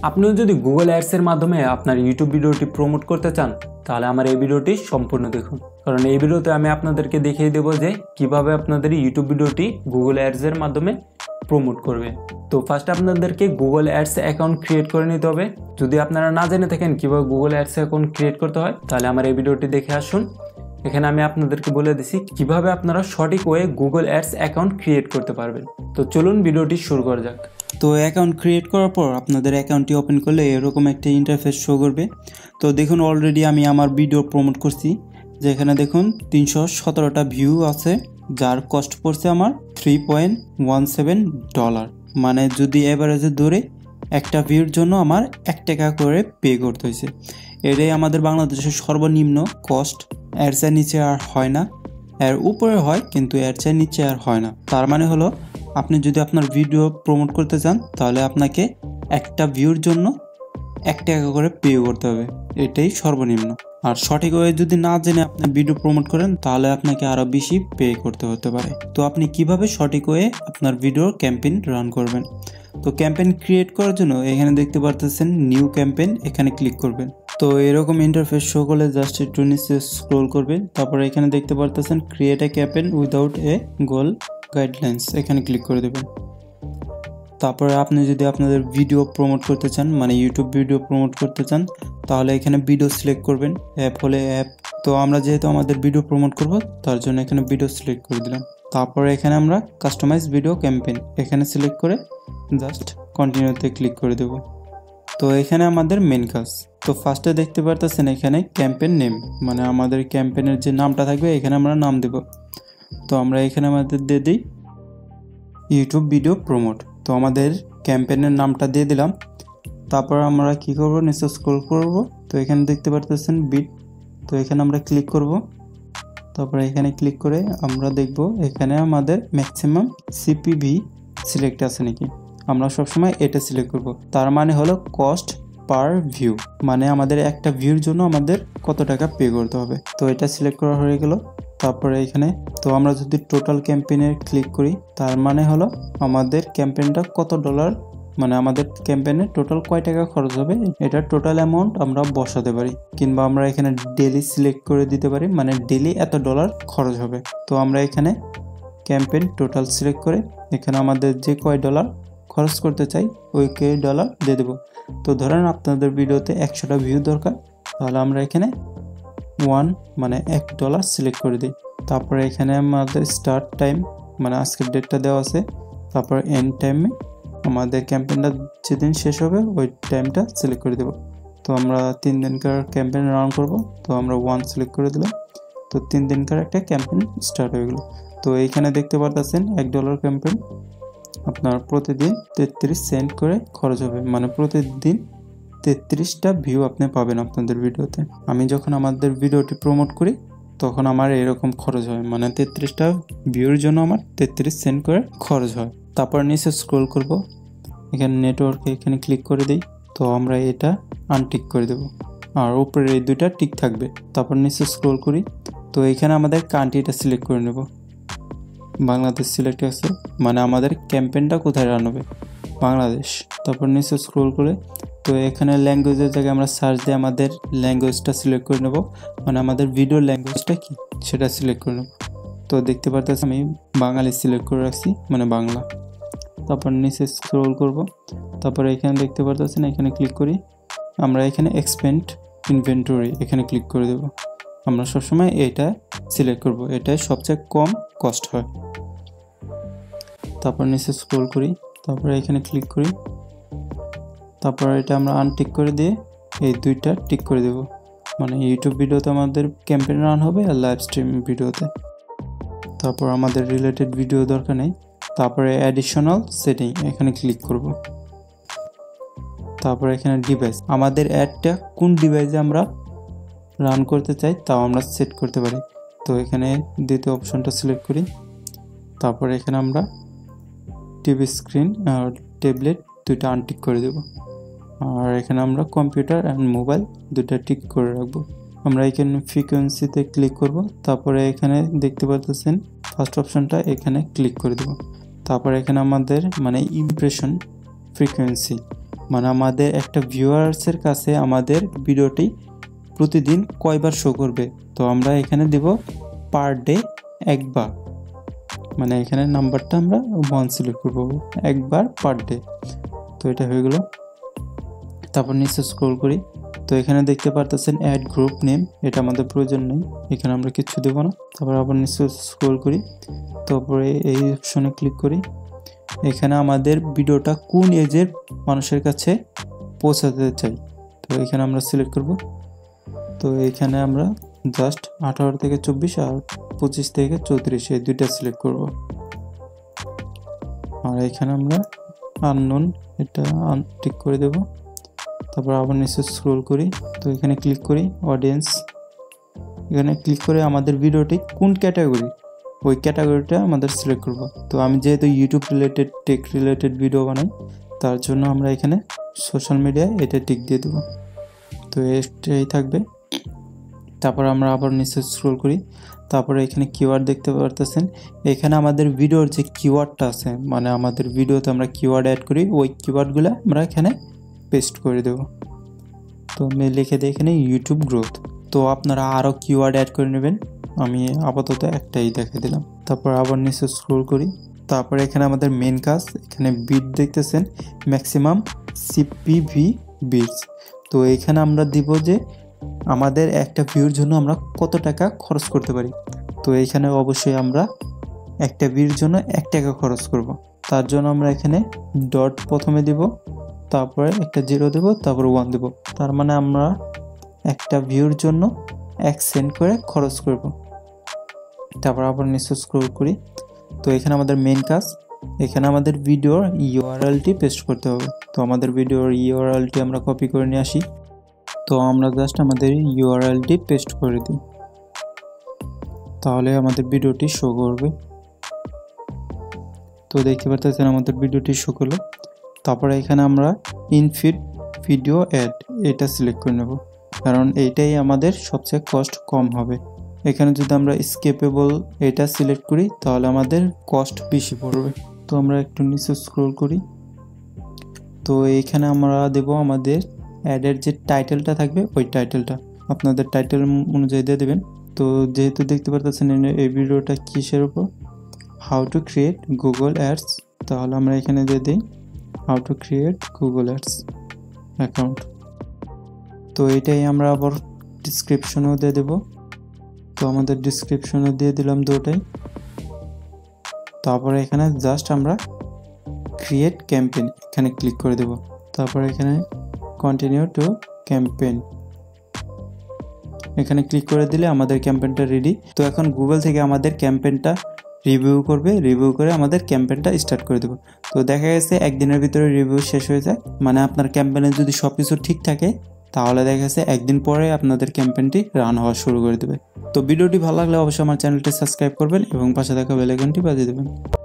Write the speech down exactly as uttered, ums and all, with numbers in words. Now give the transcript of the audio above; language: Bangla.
আপনিও যদি গুগল অ্যাডসের মাধ্যমে আপনার ইউটিউব ভিডিওটি প্রমোট করতে চান তাহলে আমার এই ভিডিওটি সম্পূর্ণ দেখুন, কারণ এই ভিডিওতে আমি আপনাদেরকে দেখিয়ে দেবো যে কিভাবে আপনাদের ইউটিউব ভিডিওটি গুগল অ্যাডসের মাধ্যমে প্রমোট করবে। তো ফার্স্ট আপনাদেরকে গুগল অ্যাডস অ্যাকাউন্ট ক্রিয়েট করে নিতে হবে। যদি আপনারা না জেনে থাকেন কিভাবে গুগল অ্যাডস অ্যাকাউন্ট ক্রিয়েট করতে হয় তাহলে আমার এই ভিডিওটি দেখে আসুন। এখানে আমি আপনাদেরকে বলে দিছি কিভাবে আপনারা সঠিক way Google ads account create করতে পারবেন। তো চলুন ভিডিওটি শুরু করা যাক। তো অ্যাকাউন্ট ক্রিয়েট করার পর আপনাদের অ্যাকাউন্টটি ওপেন করলে এরকম একটা ইন্টারফেস শো করবে। তো দেখুন অলরেডি আমি আমার ভিডিও প্রমোট করছি, যেখানে দেখুন তিনশো সতেরোটা ভিউ আছে, যার কস্ট পড়ছে আমার three point one seven dollar. মানে যদি এভারেজে ধরে একটা ভিউর জন্য আমার এক টাকা করে পে করতে হয়েছে। এটাই আমাদের বাংলাদেশের সর্বনিম্ন কস্ট। এর চেয়ে নিচে আর হয় না, এর উপরে হয় কিন্তু এর চেয়ে নিচে আর হয় না। তার মানে হলো আপনি যদি আপনার ভিডিও প্রমোট করতে চান তাহলে আপনাকে একটা ভিউর জন্য এক টাকা করে পে করতে হবে, এটাই সর্বনিম্ন। আর সঠিক ওয়ে যদি না জেনে আপনি ভিডিও প্রমোট করেন তাহলে আপনাকে আরও বেশি পে করতে হতে পারে। তো আপনি কিভাবে সঠিক ওয়ে আপনার ভিডিওর ক্যাম্পেইন রান করবেন? তো ক্যাম্পেইন ক্রিয়েট করার জন্য এখানে দেখতে পারতেছেন নিউ ক্যাম্পেইন, এখানে ক্লিক করবেন। তো এরকম ইন্টারফেস শো করলে জাস্ট একটু নিচে স্ক্রল করবেন। তারপরে এখানে দেখতে পারতেছেন create a campaign without a goal guidelines, এখানে ক্লিক করে দেবেন। তারপরে আপনি যদি আপনাদের ভিডিও প্রমোট করতে চান, মানে ইউটিউব ভিডিও প্রমোট করতে চান, তাহলে এখানে ভিডিও সিলেক্ট করবেন। অ্যাপ হলে অ্যাপ, তো আমরা যেহেতু আমাদের ভিডিও প্রমোট করব তার জন্য এখানে ভিডিও সিলেক্ট করে দিলাম। তারপরে এখানে আমরা কাস্টমাইজ ভিডিও ক্যাম্পেইন এখানে সিলেক্ট করে জাস্ট কন্টিনিউতে ক্লিক করে দেব। তো এখানে আমাদের মেন কাজ। তো ফার্স্টে দেখতে পারতেছেন এখানে ক্যাম্পেইন নেম, মানে আমাদের ক্যাম্পেইনের যে নামটা থাকবে এখানে আমরা নাম দেব। তো আমরা এখানে আমাদের দিয়ে দিই ইউটিউব ভিডিও প্রমোট। তো আমাদের ক্যাম্পেইনের নামটা দিয়ে দিলাম। তারপর আমরা কি করব, নিচে স্ক্রল করব। তো এখানে দেখতে পারতেছেন বিট, তো এখানে আমরা ক্লিক করব। তারপরে এখানে ক্লিক করে আমরা দেখব এখানে আমাদের ম্যাক্সিমাম সিপিভি সিলেক্ট আছে নাকি। আমরা সবসময় এটা সিলেক্ট করব। তার মানে হলো কস্ট পার ভিউ, মানে আমাদের একটা ভিউর জন্য আমাদের কত টাকা পে করতে হবে। তো এটা সিলেক্ট করা হয়ে গেল। তারপরে এখানে তো আমরা যদি টোটাল ক্যাম্পেইনে ক্লিক করি তার মানে হলো আমাদের ক্যাম্পেইনটা কত ডলার, মানে আমাদের ক্যাম্পেইনে টোটাল কয় টাকা খরচ হবে এটা টোটাল অ্যামাউন্ট আমরা বসাতে পারি। কিংবা আমরা এখানে ডেলি সিলেক্ট করে দিতে পারি, মানে ডেলি এত ডলার খরচ হবে। তো আমরা এখানে ক্যাম্পেইন টোটাল সিলেক্ট করে এখানে আমাদের যে কয় ডলার খরচ করতে চাই ওই কয় ডলার দিয়ে দেবো। তো ধরেন আপনাদের ভিডিওতে একশোটা ভিউ দরকার, তাহলে আমরা এখানে ওয়ান মানে এক ডলার সিলেক্ট করে দিই। তারপরে এখানে আমাদের স্টার্ট টাইম, মানে আজকের ডেটটা দেওয়া আছে। তারপর এন্ড টাইমে আমাদের ক্যাম্পেইনটা যেদিন শেষ হবে ওই টাইমটা সিলেক্ট করে দেবো। তো আমরা তিন দিনকার ক্যাম্পেইন রান করব, তো আমরা ওয়ান সিলেক্ট করে দিলাম। তো তিন দিনকার একটা ক্যাম্পেইন স্টার্ট হয়ে গেলো। তো এইখানে দেখতে পারতেছেন এক ডলার ক্যাম্পেইন আপনার প্রতিদিন তেত্রিশ সেন্ট করে খরচ হবে, মানে প্রতিদিন তেত্রিশটা ভিউ আপনি পাবেন আপনাদের ভিডিওতে। আমি যখন আমাদের ভিডিওটি প্রমোট করি তখন আমার এরকম খরচ হয়, মানে তেত্রিশটা ভিউর জন্য আমার তেত্রিশ সেন্ট করে খরচ হয়। তারপর নিচে স্ক্রল করব, এখানে নেটওয়ার্কে এখানে ক্লিক করে দিই। তো আমরা এটা আনটিক করে দেব, আর উপরে এই দুইটা টিক থাকবে। তারপর নিচে স্ক্রল করি, তো এখানে আমাদের কান্ট্রিটা সিলেক্ট করে নেব। বাংলাদেশ সিলেক্ট আছে, মানে আমাদের ক্যাম্পেইনটা কোথায় রান হবে, বাংলাদেশ। তারপর নিচে স্ক্রল করে তো এখানে ল্যাঙ্গুয়েজের জায়গায় আমরা সার্চ দিয়ে আমাদের ল্যাঙ্গুয়েজটা সিলেক্ট করে নেব, মানে আমাদের ভিডিও ল্যাঙ্গুয়েজটা কি সেটা সিলেক্ট করে নেব। তো দেখতে পারতেছি আমি বাঙালি সিলেক্ট করে রাখছি, মানে বাংলা। তারপর নিচে স্ক্রল করব, তারপরে এখানে দেখতে পারতেছেন এখানে ক্লিক করি। আমরা এখানে এক্সপেন্ড ইনভেন্টরি এখানে ক্লিক করে দেব। আমরা সবসময় এটা সিলেক্ট করব, এটাই সবচেয়ে কম কস্ট হয়। তারপর নিচে স্ক্রল করি, তারপরে এখানে ক্লিক করি। তারপর এটা আমরা আনটিক করে দিয়ে এই দুইটা টিক করে দেব, মানে ইউটিউব ভিডিওতে আমাদের ক্যাম্পেইন রান হবে আর লাইভ স্ট্রিম ভিডিওতে। তারপর আমাদের রিলেটেড ভিডিও দরকার নেই। তারপরে অ্যাডিশনাল সেটিং এখানে ক্লিক করব। তারপর এখানে ডিভাইস, আমাদের অ্যাডটা কোন ডিভাইসে আমরা রান করতে চাই তাও আমরা সেট করতে পারি। তো এখানে দ্বিতীয় অপশনটা সিলেক্ট করি। তারপর এখানে আমরা টিভি স্ক্রিন আর ট্যাবলেট দুইটা আনটিক করে দেব। আর এখানে আমরা কম্পিউটার অ্যান্ড মোবাইল দুইটা টিক করে রাখবো। আমরা এখানে ফ্রিকোয়েন্সিতে ক্লিক করব। তারপরে এখানে দেখতে পাচ্ছেন ফার্স্ট অপশনটা এখানে ক্লিক করে দেব। তারপর এখানে আমাদের মানে ইমপ্রেশন ফ্রিকোয়েন্সি মানে আমাদের একটা ভিউয়ার্সের কাছে আমাদের ভিডিওটি প্রতিদিন কয়বার শো করবে। তো আমরা এখানে দেব পার ডে একবার, মানে এখানে নাম্বারটা আমরা ওয়ান সিলেক্ট করব, একবার পার ডে। তো এটা হয়ে গেল। তারপর নিচে স্ক্রল করি, তো এখানে দেখতে পারতেছেন অ্যাড গ্রুপ নেম, এটা আমাদের প্রয়োজন নেই, এখানে আমরা কিচ্ছু দেবো না। তারপর আবার নিচে স্ক্রল করি, তারপরে এই অপশনে ক্লিক করি। এখানে আমাদের ভিডিওটা কোন এজের মানুষের কাছে পৌঁছাতে চাই, তো এখানে আমরা সিলেক্ট করব। তো এখানে আমরা জাস্ট আঠারো থেকে চব্বিশ আর পঁচিশ থেকে চৌত্রিশ এই দুইটা সিলেক্ট করব। আর এখানে আমরা আননোন এটা ঠিক করে দেব। তারপর আবার নিচে স্ক্রল করি, তো এখানে ক্লিক করি অডিয়েন্স, এখানে ক্লিক করে আমাদের ভিডিওটি কোন ক্যাটাগরি ওই ক্যাটাগরিটা আমাদের সিলেক্ট করব। তো আমি যেহেতু YouTube related tech related video বানাই, তার জন্য আমরা এখানে সোশ্যাল মিডিয়ায় এটা টিক দিয়ে দেবো। তো এটাই থাকবে। তারপর আমরা আবার নিচে স্ক্রল করি, তারপরে এখানে কিওয়ার্ড দেখতে পারতেছেন। এখানে আমাদের ভিডিওর যে কিওয়ার্ডটা আছে, মানে আমাদের ভিডিওতে আমরা কিওয়ার্ড অ্যাড করি, ওই কিওয়ার্ডগুলো আমরা এখানে পেস্ট করে দেব। তো আমি লিখে দিই এখানে ইউটিউব গ্রোথ। তো আপনারা আরও কিওয়ার্ড অ্যাড করে নেবেন, আমি আপাতত একটাই দেখে দিলাম। তারপর আবার নিচে স্ক্রল করি, তারপরে এখানে আমাদের মেন কাজ, এখানে বিট দেখতেছেন ম্যাক্সিমাম সিপিভি বিটস। তো এখানে আমরা দিব যে আমাদের একটা ভিউর জন্য আমরা কত টাকা খরচ করতে পারি। তো এইখানে অবশ্যই আমরা একটা ভিউর জন্য এক টাকা খরচ করব। তার জন্য আমরা এখানে ডট প্রথমে দিব, তারপরে একটা জিরো দেব, তারপর ওয়ান দেব। তার মানে আমরা একটা ভিউর জন্য এক সেন্ট করে খরচ করব। তারপর আবার নিচে স্ক্রল করি, তো এখানে আমাদের মেন কাজ, এখানে আমাদের ভিডিওর ইউআরএলটি পেস্ট করতে হবে। তো আমাদের ভিডিওর ইউআরএলটি আমরা কপি করে নিয়ে আসি। তো আমরা জাস্ট আমাদের ইউআরএলটি পেস্ট করে দিই, তাহলে আমাদের ভিডিওটি শো করবে। তো দেখতে পাচ্ছেন আমাদের ভিডিওটি শো করলো। তারপরে এখানে আমরা ইনফিড ভিডিও অ্যাড এটা সিলেক্ট করে নেব, কারণ এইটাই আমাদের সবচেয়ে কস্ট কম হবে। এখানে যদি আমরা স্কেপেবল এটা সিলেক্ট করি, তাহলে আমাদের কস্ট বেশি পড়বে। তো আমরা একটু নিচে স্ক্রল করি, তো এইখানে আমরা দেব আমাদের অ্যাডের যে টাইটেলটা থাকবে ওই টাইটেলটা আপনাদের টাইটেল অনুযায়ী দিয়ে দেবেন। তো যেহেতু দেখতে পাচ্ছেন এই ভিডিওটা কিসের উপর, how to create Google ads, তাহলে আমরা এখানে দিয়ে দিই how to create Google ads account. তো এটাই আমরা আবার ডিসক্রিপশনেও দিয়ে দেব। তো আমাদের ডিসক্রিপশনে দিয়ে দিলাম দুটোই। তারপরে এখানে জাস্ট আমরা ক্রিয়েট ক্যাম্পেইন এখানে ক্লিক করে দেব। তারপরে এখানে কন্টিনিউ টু ক্যাম্পেইন এখানে ক্লিক করে দিলে আমাদের ক্যাম্পেইনটা রেডি। তো এখন গুগল থেকে আমাদের ক্যাম্পেইনটা রিভিউ করবে, রিভিউ করে আমাদের ক্যাম্পেইনটা স্টার্ট করে দেবো। তো দেখা গেছে একদিনের ভিতরে রিভিউ শেষ হয়ে যায়, মানে আপনার ক্যাম্পেইনে যদি সব কিছু ঠিক থাকে তাহলে দেখা গেছে একদিন পরে আপনাদের ক্যাম্পেইনটি রান হওয়া শুরু করে দেবে। তো ভিডিওটি ভালো লাগলে অবশ্যই আমার চ্যানেলটি সাবস্ক্রাইব করবেন এবং পাশে থাকা বেল আইকনটি বাজিয়ে দেবেন।